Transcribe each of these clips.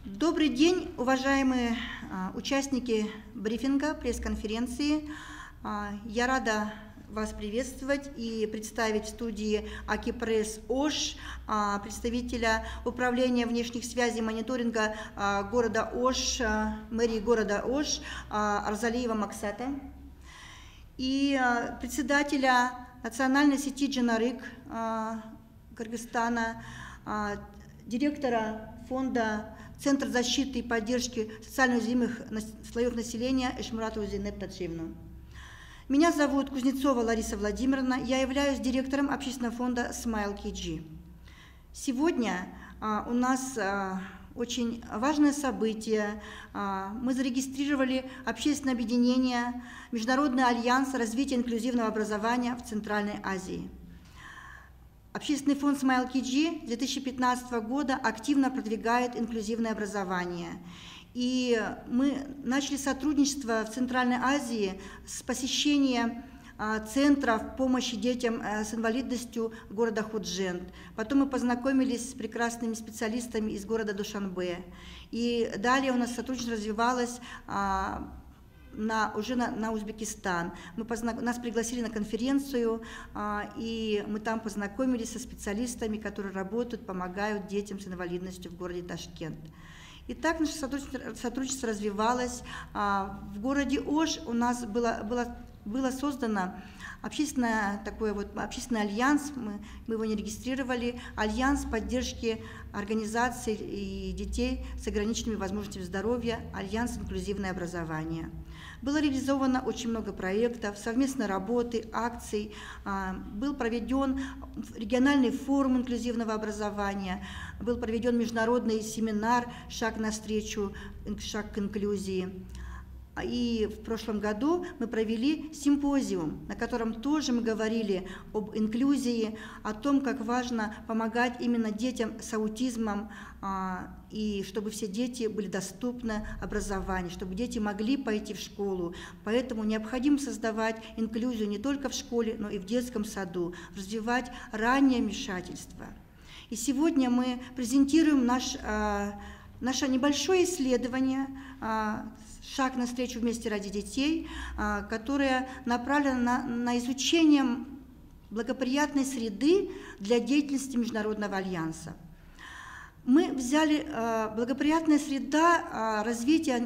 Добрый день, уважаемые участники брифинга, пресс-конференции. Я рада вас приветствовать и представить в студии Акипресс Ош, представителя Управления внешних связей и мониторинга города Ош, мэрии города Ош Арзалиева Максата, и председателя национальной сети Джанарык Кыргызстана, директора фонда Центр защиты и поддержки социально уязвимых слоев населения Эшмуратову Зейнеп Татшевну. Меня зовут Кузнецова Лариса Владимировна, я являюсь директором общественного фонда Smile KG. Сегодня у нас очень важное событие. Мы зарегистрировали общественное объединение Международный альянс развития инклюзивного образования в Центральной Азии. Общественный фонд Smile KG с 2015 года активно продвигает инклюзивное образование. И мы начали сотрудничество в Центральной Азии с посещения центров помощи детям с инвалидностью города Худжент. Потом мы познакомились с прекрасными специалистами из города Душанбе. И далее у нас сотрудничество развивалось уже на Узбекистан. Нас пригласили на конференцию, и мы там познакомились со специалистами, которые работают, помогают детям с инвалидностью в городе Ташкент. И так наше сотрудничество развивалось. В городе Ош у нас было создано общественный альянс, мы его не регистрировали, альянс поддержки организаций и детей с ограниченными возможностями здоровья, альянс инклюзивное образование. Было реализовано очень много проектов, совместной работы, акций, был проведен региональный форум инклюзивного образования, был проведен международный семинар «Шаг навстречу, шаг к инклюзии». И в прошлом году мы провели симпозиум, на котором тоже мы говорили об инклюзии, о том, как важно помогать именно детям с аутизмом, и чтобы все дети были доступны образованию, чтобы дети могли пойти в школу. Поэтому необходимо создавать инклюзию не только в школе, но и в детском саду, развивать раннее вмешательство. И сегодня мы презентируем наше небольшое исследование «Шаг навстречу вместе ради детей», которое направлено на изучение благоприятной среды для деятельности Международного альянса. Мы взяли благоприятная среда развития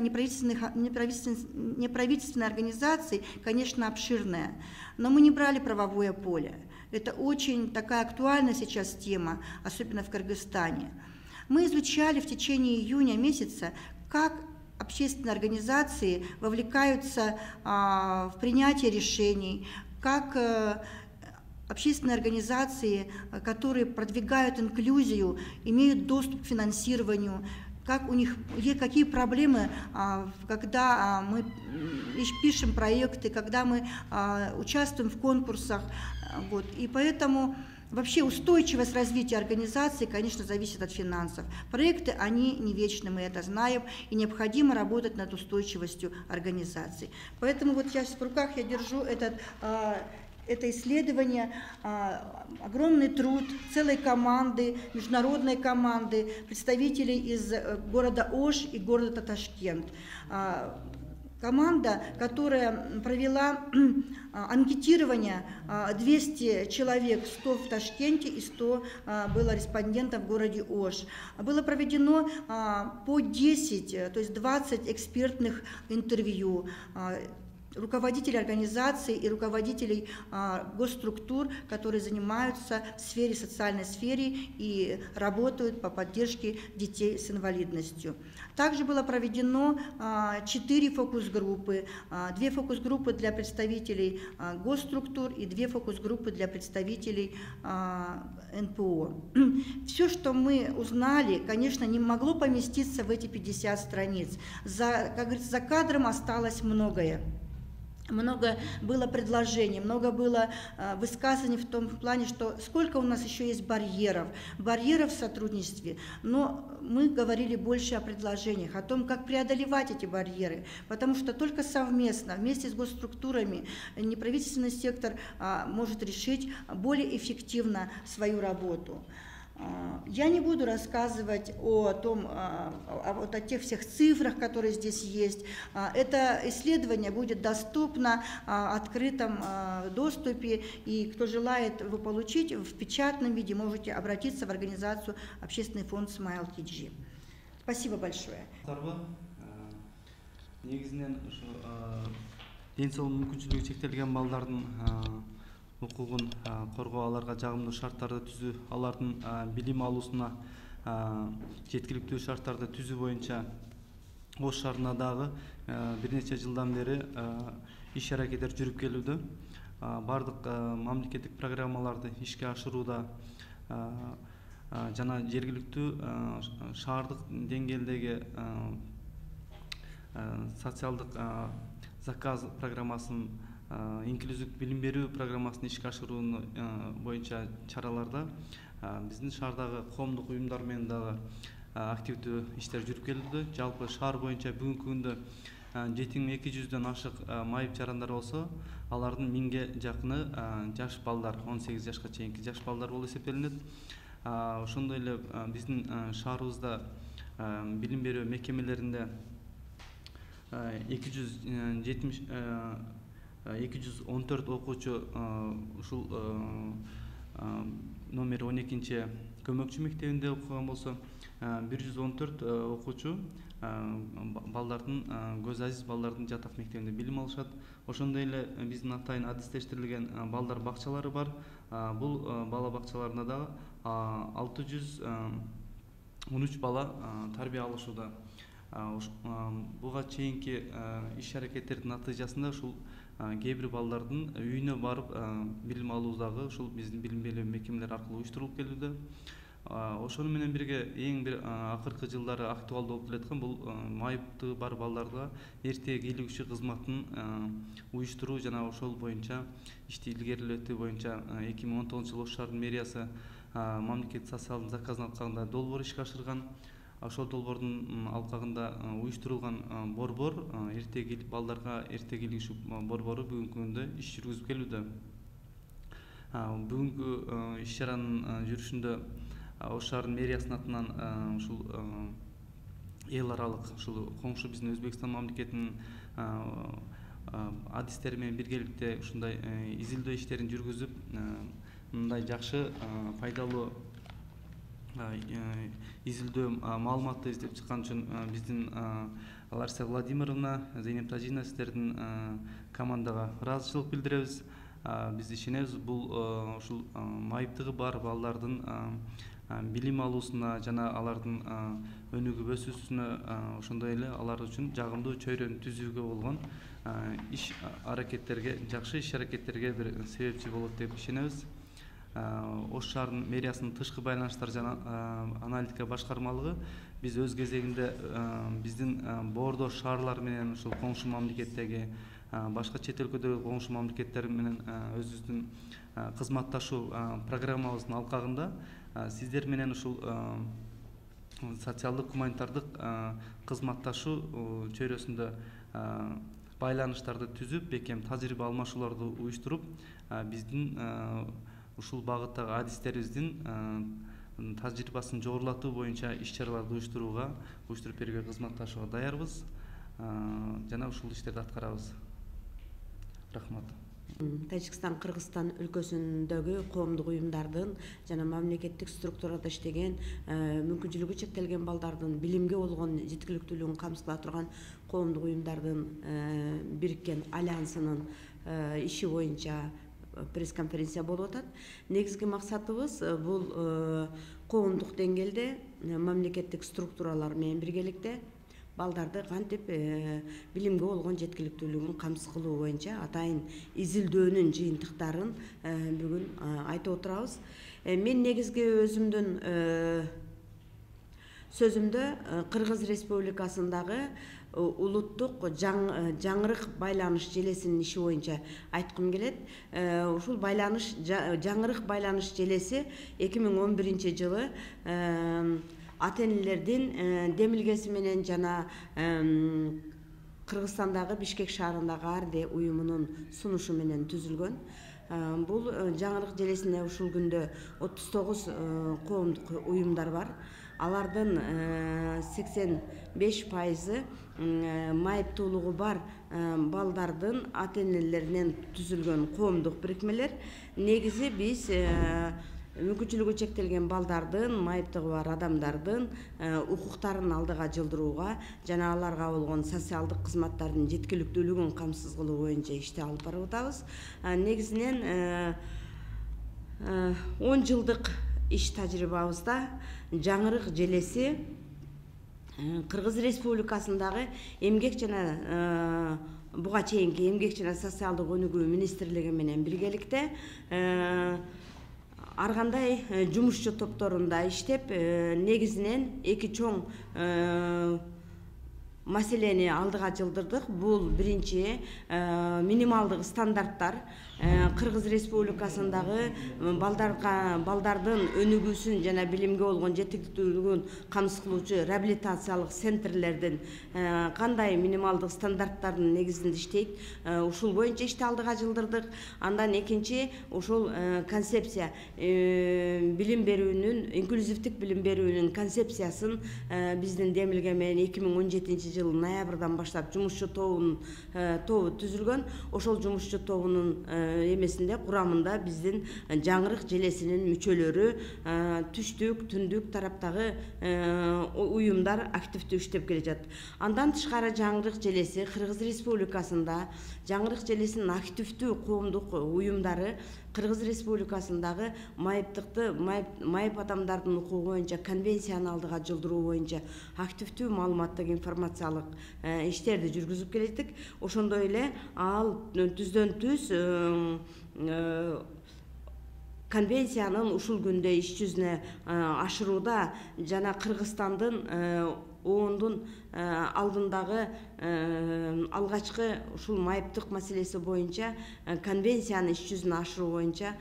неправительственной организации, конечно, обширная, но мы не брали правовое поле. Это очень такая актуальная сейчас тема, особенно в Кыргызстане. Мы изучали в течение июня месяца, как общественные организации вовлекаются в принятие решений, как общественные организации, которые продвигают инклюзию, имеют доступ к финансированию, какие проблемы, когда мы пишем проекты, когда мы участвуем в конкурсах. И поэтому вообще устойчивость развития организации, конечно, зависит от финансов. Проекты, они не вечны, мы это знаем, и необходимо работать над устойчивостью организации. Поэтому вот сейчас в руках я держу это исследование, огромный труд целой команды, международной команды, представителей из города Ош и города Ташкент. Команда, которая провела анкетирование, 200 человек, 100 в Ташкенте и 100 было респондентов в городе Ош. Было проведено по 10, то есть 20 экспертных интервью руководителей организаций и руководителей госструктур, которые занимаются в сфере, социальной сфере и работают по поддержке детей с инвалидностью. Также было проведено 4 фокус-группы, 2 фокус-группы для представителей госструктур и 2 фокус-группы для представителей НПО. Все, что мы узнали, конечно, не могло поместиться в эти 50 страниц. Как говорится, за кадром осталось многое. Много было предложений, много было высказаний в том плане, что сколько у нас еще есть барьеров в сотрудничестве, но мы говорили больше о предложениях, о том, как преодолевать эти барьеры, потому что только совместно, вместе с госструктурами, неправительственный сектор может решить более эффективно свою работу. Я не буду рассказывать о том, о тех всех цифрах, которые здесь есть. Это исследование будет доступно в открытом доступе, и кто желает его получить в печатном виде, можете обратиться в организацию «Общественный фонд Smile KG». Спасибо большое. Негізінен денсаулық мүмкіншілігі шектелген балдардың құқығын қорғау, аларға жағымды шарттарды түзу, алардың білім алусына жеткілікті шарттарды түзу бойынша осы шарнадағы бірнеше жылдан бері иш әрекеттер жүріп келуді. Бардық мемлекеттік программаларды ишке ашыруда жана жергиликтүү шаардык деңгээлдеги социалдык заказ программасын, инклюзив билим берүү программасын ишке ашыруу боюнча чараларда биздин шаардагы коомдук уюмдар менен дагы активдүү иштер жүрүп келүүдө. Жалпы шаар боюнча бүгүнкү күндө 7200дөн ашык майып жарандар болсо, алардын 1000ге жакыны жаш балдар, 18 жашка чейинки жаш балдар болуп эсептелинет. Ошондой эле биздин шаарыбызда билим берүү мекемелеринде 214 окуучу ушул номер 12-чи көмөкчү мектебинде окуган болсо, 114 окуучу балдардын, көз азиз балдардын жатак мектебинде билим алышат. Ошондой эле биздин атайын адистештирилген балдар бакчалары бар. Бул бала бакчаларында дагы 613 бала тарбия алышууда. Буга чейинки иш аракеттердин натыйжасында ушул кээ бир балдардын үйүнө барып билим алуудагы ушул биздин билим берүү мекемелери аркылуу уюштурулуп келүүдө. Ошону менен бирге эң бир акыркы жылдары актуалдуу болуп келаткан бул майыптыгы бар балдарга эртеге илигүүчү кызматын уюштуруу жана ошол боюнча ишти илгерилетүү боюнча 2019-жылы Ош шаарынын мэриясы мамлекеттик социалдык заказын алкагында долбоор ишке ашырган. Ошол долбоордун алкагында уюштурулган борбор, эртеге балдарга эртеге илигүүчү борбору бүгүнкү күндө иш жүргүзүп келүүдө. Бүгүнкү иш чаранын жүрүшүндө Ош шаарынын мэриясынын атынан ушул эл аралык ушул коңшу биздин Өзбекстан мамлекетинин адистери менен биргеликте ушундай изилдөө иштерин жүргүзүп, мындай жакшы пайдалуу изилдөө маалыматты издеп чыккан үчүн биздин Лариса Владимировна, Зейнеп Тажина сиздердин командага ыраазычылык билдиребиз. Биз ишенебиз, бул ушул майыптыгы бар балдардын билим алуусуна жана алардын өнүгүп өсүүсүнө, ошондой эле алар үчүн жагымдуу чөйрөнү түзүүгө болгон иш аракеттерге, жакшы иш аракеттерге бир себепчи болот деп ишенебиз. Ош шаарынын мэриясынын тышкы байланыштар жана аналитика башкармалыгы биз өз кезегинде биздин боордо шаарлар менен ушул коңшу мамлекеттеги башка чет өлкөдөгү коңшу мамлекеттер менен өзүбүздүн кызматташуу программабыздын алкагында сиздер менен ушул социалдык гуманитардык кызматташуу чөйрөсүндө байланыштарды түзүп, бекем тажрыйба алмашууларды уюштуруп, биздин ушул багыттагы адистерибиздин тажрыйбасын жогорулатуу боюнча иш-чараларды уюштуруп берүүгө кызматташууга даярбыз жана ушул иштерди аткарабыз. Рахмат. Тажикстан, Кыргызстан өлкөсүндөгү коомдук уюмдардын жана мамлекеттик структурада иштеген мүмкүнчүлүгү чектелген балдардын билимге болгон жеткиликтүүлүгүн камсыздала турган коомдук уюмдардын бириккен альянсынын иши боюнча пресс-конференция болуп атат. Негизги максатыбыз бул коомдук деңгээлде мамлекеттик структуралар менен биргеликте балдарды кантип билимге болгон жеткиликтүүлүгүн камсыз кылуу боюнча атайын изилдөөнүн жыйынтыктарын бүгүн айтып отурабыз. Мен негизги өзүмдүн сөзүмдө Кыргыз Республикасындагы улуттук жаңырык байланыш желесинин иши боюнча айткым келет. Ушул байланыш жаңырык байланыш желеси 2011 жылы ата-энелердин демилгеси менен жана Кыргызстандагы Бишкек шаарындагы Арде уюмунун сунушу менен түзүлгөн. Бул жаңырык желесинде ушул күндө 39 коомдук уюмдар бар. Алардын 85% майыптуулугу бар балдардын ата-энелеринен түзүлгөн коомдук бирикмелер. Негизи биз мүмкүнчүлүгү чектелген балдардын, майыптыгы бар адамдардын укуктарын алдыга жылдырууга жана аларга болгон социалдык кызматтардын жеткиликтүүлүгүн камсыз кылуу боюнча ишти алып барып атабыз. Негизинен 10 жылдык иш тажрыйбабызда жаңырык желеси Кыргыз Республикасындагы эмгек жана буга чейинки эмгек жана социалдык өнүгүү министрлиги менен биргеликте ар кандай жумушчу топторунда иштеп, негизинен эки чоң маселени алдыга жылдырдык. Бул биринчи минималдык стандарттар. Кыргыз Республикасындагы балдардын өнүгүүсүн жана билимге болгон жетиктүүлүгүн камсыз кылуучу реабилитациялык центрлердин кандай минималдык стандарттардын негизинде иштейт, ушул боюнча ишти алдыга жылдырдык. Андан экинчи ушул концепция билим берүүнүн, инклюзивдик билим берүүнүн концепциясын биздин демилге менен 2017-жылы ноябрдан баштап жумушчу тобу түзүлгөн. Ошол жумушчу тобунун эмесинде, курамында биздин жаңырык желесинин мүчөлөрү, түштүк, түндүк тараптагы уюмдар активдүү иштеп келе жатат. Андан тышкары жаңырык желеси Кыргыз Республикасында жаңырык желесинин активдүү коомдук уюмдары Кыргыз Республикасындагы майып адамдардын укугу боюнча конвенцияны алдыга жылдыруу боюнча активдүү маалыматтык информациялык иштерди жүргүзүп келеттик. Ошондой эле ал түздөн түз конвенциянын ушул күндө иш жүзүнө ашырууда жана Кыргызстандын оондун алдындагы алгачкы ушул майыптык маселеси боюнча конвенцияны иш жүзүнө ашыруу боюнча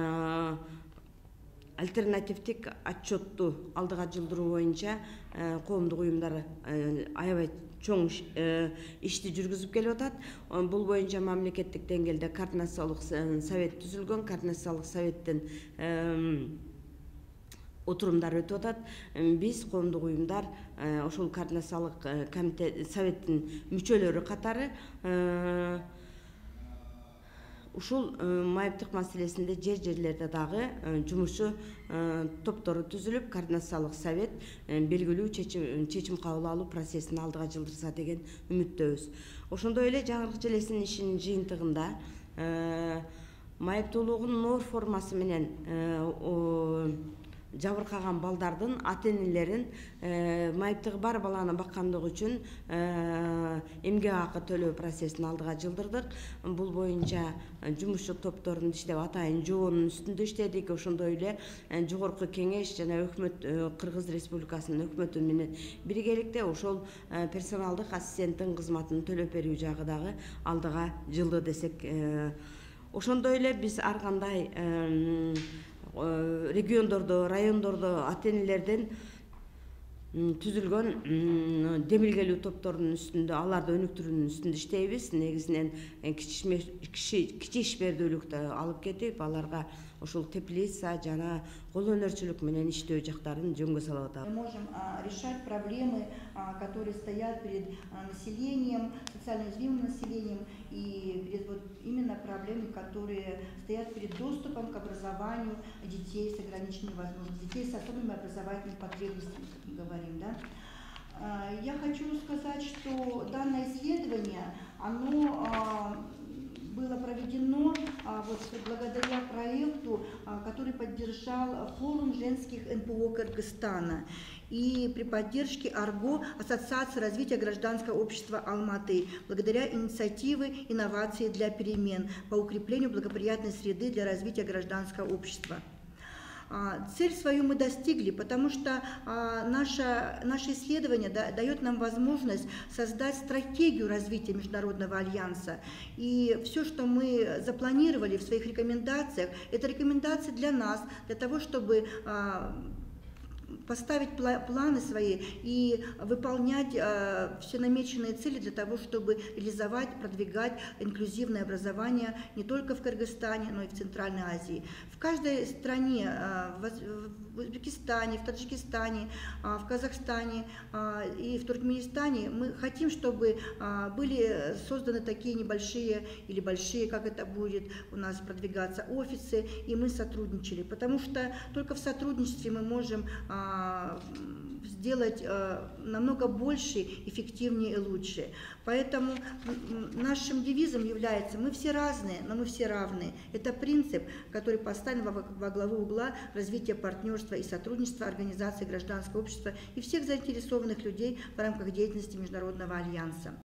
альтернативдик отчетту алдыга жылдыруу боюнча коомдук уюмдар аябай чоң ишти жүргүзүп келип атат. Бул боюнча мамлекеттик деңгээлде координациялык совет түзүлгөн. Координациялык советтин отурумдар өтүп атат. Биз коомдук уюмдар ошол координациялык комитет советтин мүчөлөрү катары ушул майыптык маселесинде жерлерде дагы жумушчу топтору түзүлүп, координациялык совет белгилүү чечим кабыл алуу процессин алдыга жылдырса деген үмүттөбүз. Ошондой эле жаңырык желесинин ишинин жыйынтыгында майыптуулугунун нор формасы менен жабыркаган балдардын ата-энелерин майыптыгы бар баланы баккандыгы үчүн эмгек акы төлөө процессин алдыга жылдырдык. Бул боюнча жумушчу топторун иштеп атайын жоонун үстүндө иштедик. Ошондой эле жогорку кеңеш жана өкмөт, Кыргыз Республикасынын өкмөтү менен биргеликте ошол персоналдык ассистенттин кызматын төлөп берүү жагы дагы алдыга жылды десек. Ошондой эле биз ар кандай региондордо, райондордо ата-энелерден түзүлгөн демилгелүү топторунун үстүндө, аларды өнүктүрүүнүн үстүндө иштейбиз. Негизинен кичи ишмердүүлүктү алып кетип, аларга ушул теплица жана кол өнөрчүлүк менен иштөө жактарын жөнгө салып атабыз. Мы можем решать проблемы, которые стоят перед населением, социально уязвимым населением, и перед вот именно проблемами, которые стоят перед доступом к образованию детей с ограниченными возможностями, детей с особыми образовательными потребностями, как мы говорим, да. Я хочу сказать, что данное исследование, оно было проведено вот, благодаря проекту, который поддержал форум женских НПО Кыргызстана и при поддержке АРГО, Ассоциации развития гражданского общества Алматы, благодаря инициативе «Инновации для перемен» по укреплению благоприятной среды для развития гражданского общества. Цель свою мы достигли, потому что наше исследование дает нам возможность создать стратегию развития Международного альянса. И все, что мы запланировали в своих рекомендациях, это рекомендации для нас, для того, чтобы поставить планы свои и выполнять все намеченные цели для того, чтобы реализовать, продвигать инклюзивное образование не только в Кыргызстане, но и в Центральной Азии. В каждой стране, в Узбекистане, в Таджикистане, в Казахстане и в Туркменистане мы хотим, чтобы были созданы такие небольшие или большие, как это будет у нас продвигаться, офисы, и мы сотрудничали, потому что только в сотрудничестве мы можем сделать намного больше, эффективнее и лучше. Поэтому нашим девизом является «Мы все разные, но мы все равны». Это принцип, который поставлен во главу угла развития партнерства и сотрудничества организаций гражданского общества и всех заинтересованных людей в рамках деятельности Международного альянса.